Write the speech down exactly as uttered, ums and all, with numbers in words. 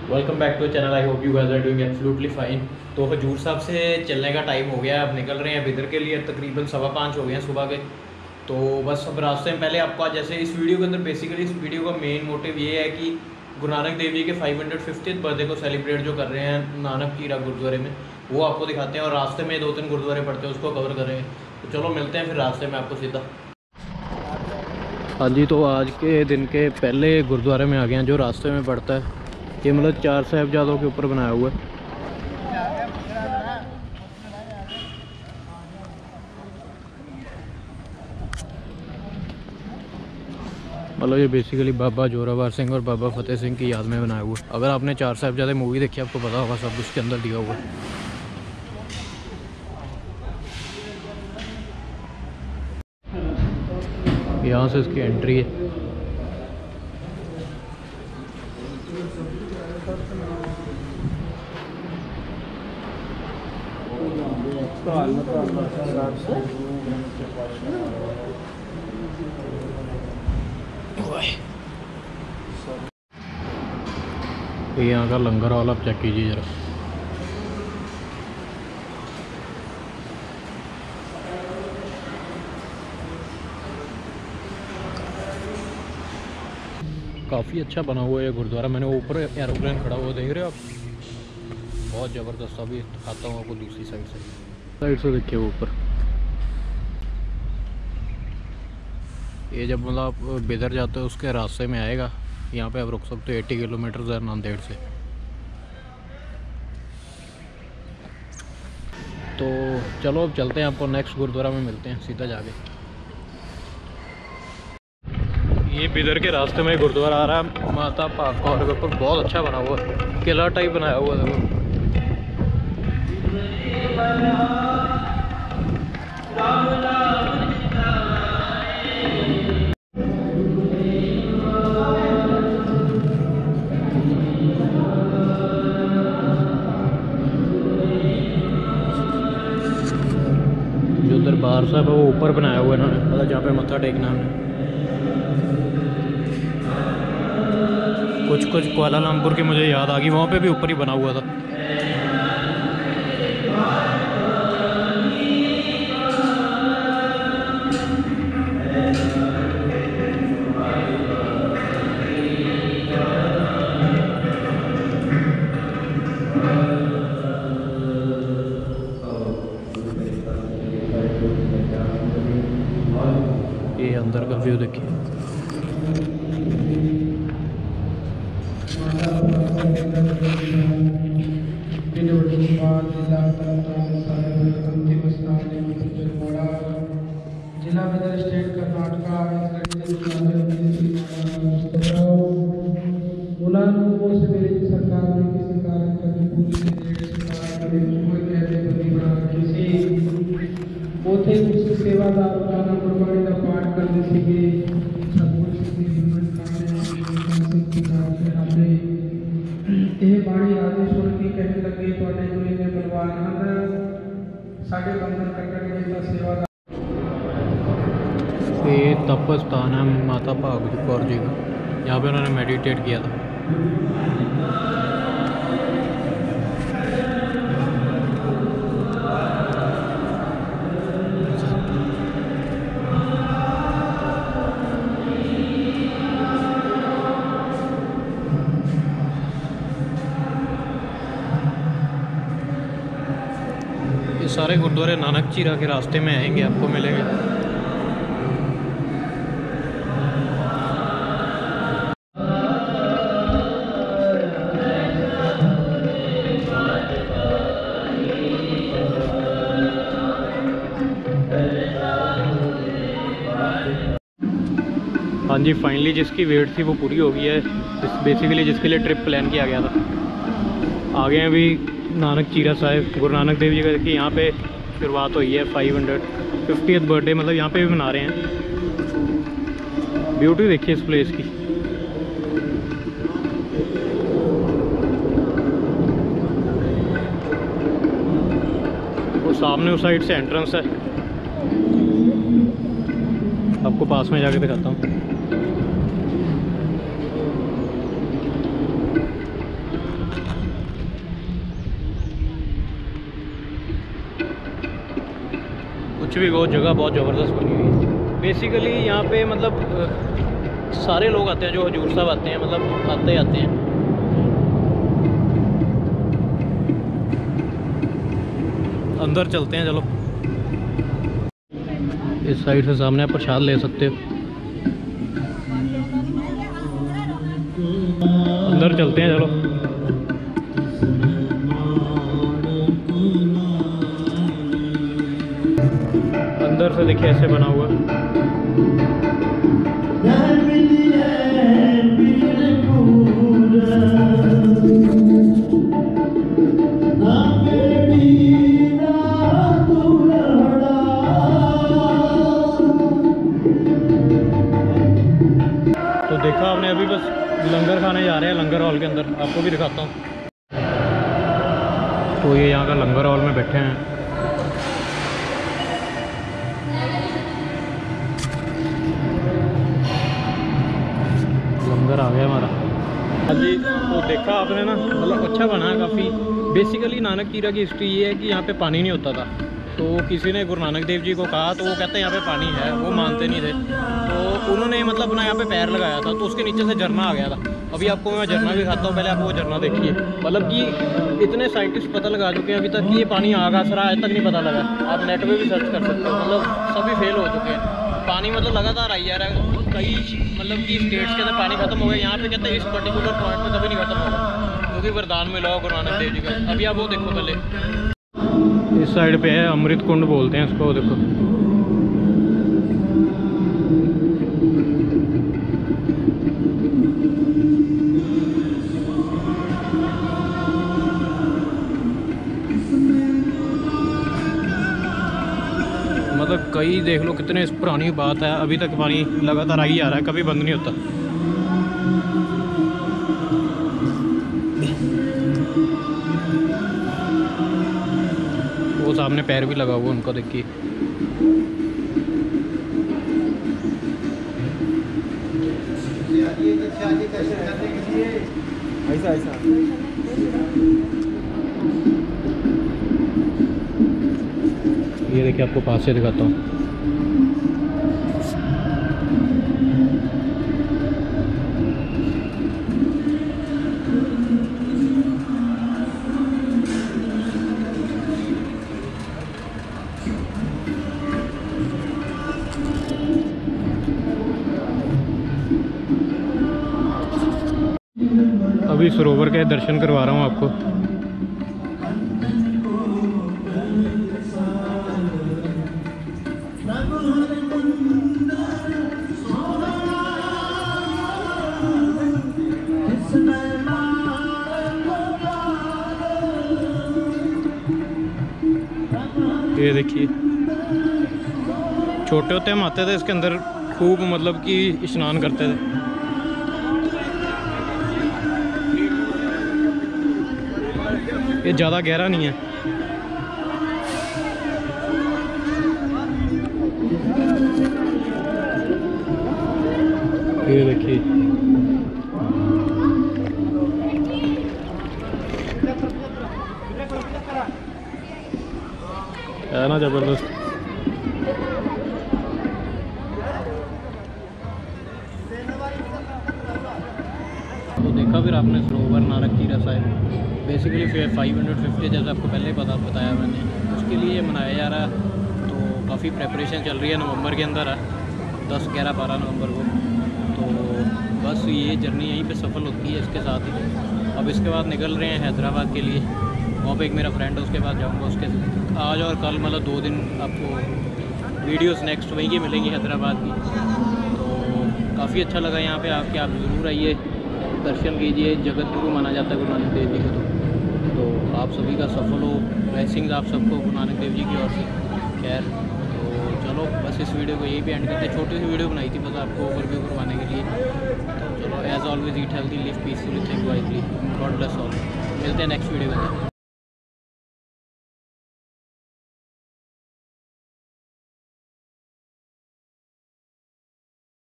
Welcome back to channel. I hope you guys are doing absolutely fine. तो हजूर साहब से चलने का टाइम हो गया है, अब निकल रहे हैं बिदर के लिए। तकरीबन सवा पाँच हो गए हैं सुबह के। तो बस अब रास्ते में पहले आपको जैसे इस वीडियो के अंदर बेसिकली इस वीडियो का मेन मोटिव ये है कि गुरु नानक देव जी के फाइव हंड्रेड फिफ्टियथ बर्थडे को सेलिब्रेट जो कर रहे हैं नानक झीरा गुरुद्वारे में, वो आपको दिखाते हैं। और रास्ते में दो तीन गुरुद्वारे पड़ते हैं, उसको कवर करेंगे। तो चलो मिलते हैं फिर रास्ते में आपको सीधा। हाँ जी, तो आज के दिन के पहले गुरुद्वारे में आ गए हैं जो रास्ते में पड़ता है। ये मतलब चार साहिबजादों के ऊपर बनाया हुआ है। मतलब ये बेसिकली बाबा जोरावर सिंह और बाबा फतेह सिंह की याद में बनाया हुआ है। अगर आपने चार साहिबजादे मूवी देखी आपको पता होगा, सब उसके अंदर दिया हुआ है। यहाँ से इसकी एंट्री है। यहाँ का लंगर वाला आप चेक कीजिए जरा। काफ़ी अच्छा बना हुआ है ये गुरुद्वारा। मैंने ऊपर एरोप्लेन खड़ा हुआ देख रहे हो आप, बहुत ज़बरदस्त। अभी दिखाता हूँ आपको दूसरी साइड से। साइड से देखिए ऊपर। ये जब मतलब आप बिदर जाते हो उसके रास्ते में आएगा। यहाँ पे आप रुक सकते हो। अस्सी किलोमीटर है नांदेड़ से। तो चलो अब चलते हैं, आपको नेक्स्ट गुरुद्वारा में मिलते हैं सीधा जाके। ये बिदर के रास्ते में गुरुद्वारा आ रहा है माता पाक कौर के ऊपर। बहुत अच्छा बना हुआ है, किला टाइप बनाया हुआ है। देखो जो दरबार साहब है वो ऊपर बनाया हुआ है इन्होंने, मतलब जहाँ पे मत्था टेकना है। कुछ कुछ कुआलालंपुर की मुझे याद आ गई, वहाँ पे भी ऊपर ही बना हुआ था। ये अंदर का व्यू देखिए। जिला बिदर स्टेट कर्नाटका सरकार ने किसी कारण करके पूरी सेवादार गुरुबाणी का पाठ करने से बाणी आदि सुन के कहने लगे थोड़े गुरु ने बलवान साढ़े बंधन कटन का सेवादार। ये तप स्थान है माता भाग कौर जी का। यहाँ पे उन्होंने मेडिटेट किया था। ये सारे गुरुद्वारे नानक झीरा के रास्ते में आएंगे, आपको मिलेंगे। हाँ जी, फाइनली जिसकी वेट थी वो पूरी हो गई है। बेसिकली जिसके लिए ट्रिप प्लान किया गया था। आगे अभी नानक झीरा साहिब गुरु नानक देव जी का देखिए, यहाँ पे शुरुआत हुई है। फाइव हंड्रेड फिफ्टियथ बर्थडे मतलब यहाँ पे भी मना रहे हैं। ब्यूटी देखिए इस प्लेस की। वो सामने उस साइड से एंट्रेंस है, आपको पास में जाके दिखाता हूँ। भी कहो, जगह बहुत ज़बरदस्त बनी हुई है। बेसिकली यहाँ पे मतलब सारे लोग आते हैं जो हजूर साहब आते हैं, मतलब आते ही आते हैं। अंदर चलते हैं, चलो। इस साइड से सामने आप प्रसाद ले सकते हो। अंदर चलते हैं, चलो। अंदर से देखिए ऐसे बना हुआ। तो देखा आपने, अभी बस लंगर खाने जा रहे हैं लंगर हॉल के अंदर, आपको भी दिखाता हूँ। तो ये यहाँ का लंगर हॉल में बैठे हैं। लंगर आ गया हमारा। हाँ जी, तो देखा आपने ना, मतलब अच्छा बना है काफ़ी। बेसिकली नानक झीरा की हिस्ट्री ये है कि यहाँ पे पानी नहीं होता था, तो किसी ने गुरु नानक देव जी को कहा, तो वो कहते हैं यहाँ पे पानी है, वो मानते नहीं थे। तो उन्होंने मतलब अपना यहाँ पे पैर लगाया था, तो उसके नीचे से झरना आ गया था। अभी आपको मैं झरना भी दिखाता हूँ, पहले आप वो झरना देखिए। मतलब कि इतने साइंटिस्ट पता लगा चुके हैं अभी तक कि ये पानी आगा सरा आज तक नहीं पता लगा। आप नेट पे भी सर्च कर सकते हो, मतलब सभी फेल हो चुके हैं। पानी मतलब लगातार आई जा रहा है। कई मतलब कि स्टेट्स के अंदर पानी खत्म हो गया, यहाँ पे कहते हैं इस पर्टिकुलर पॉइंट पे कभी नहीं खत्म होगा, क्योंकि वरदान मिला हो गुरु नानक देव जी का। अभी आप वो देखो, पहले इस साइड पे है अमृत कुंड बोलते हैं इसको, देखो। मतलब कई देख लो कितने पुरानी बात है, अभी तक पानी लगातार आ ही आ रहा है, कभी बंद नहीं होता। वो सामने पैर भी लगा हुआ उनका, देखिए। ऐसा ऐसा ये देखिए, आपको पास से दिखाता हूँ। अभी सरोवर के दर्शन करवा रहा हूँ आपको। ये देखिए, छोटे होते हम आते थे इसके अंदर, खूब मतलब कि स्नान करते थे। ये ज़्यादा गहरा नहीं है। ये देखिए, है ना जबरदस्त। तो देखा फिर आपने सरोवर नानक झीरा साहिब। बेसिकली फिर फाइव हंड्रेड फिफ्टी जैसे आपको पहले पता बताया मैंने, उसके लिए मनाया जा रहा है। तो काफ़ी प्रेपरेशन चल रही है, नवंबर के अंदर है, दस ग्यारह बारह नवंबर को। तो बस ये जर्नी यहीं पे सफल होती है इसके साथ ही। अब इसके बाद निकल रहे हैं हैदराबाद के लिए। वहाँ पे एक मेरा फ्रेंड है, उसके बाद जाऊँगा। उसके आज और कल मतलब दो दिन आपको वीडियोस नेक्स्ट वहीं की मिलेंगी हैदराबाद की। तो काफ़ी अच्छा लगा यहाँ पे आके, आप ज़रूर आइए, दर्शन कीजिए। जगत गुरु माना जाता है गुरु नानक देव जी को। तो तो आप सभी का सफल हो, ब्लेसिंग्स आप सबको गुरु नानक देव जी की ओर से। खैर, तो चलो बस इस वीडियो को यहीं पे एंड करते हैं। छोटी सी वीडियो बनाई थी बस आपको ओवरव्यू करवाने के लिए। तो चलो, as always eat healthy, live peacefully, think wisely, God bless all. मिलते हैं नेक्स्ट वीडियो में।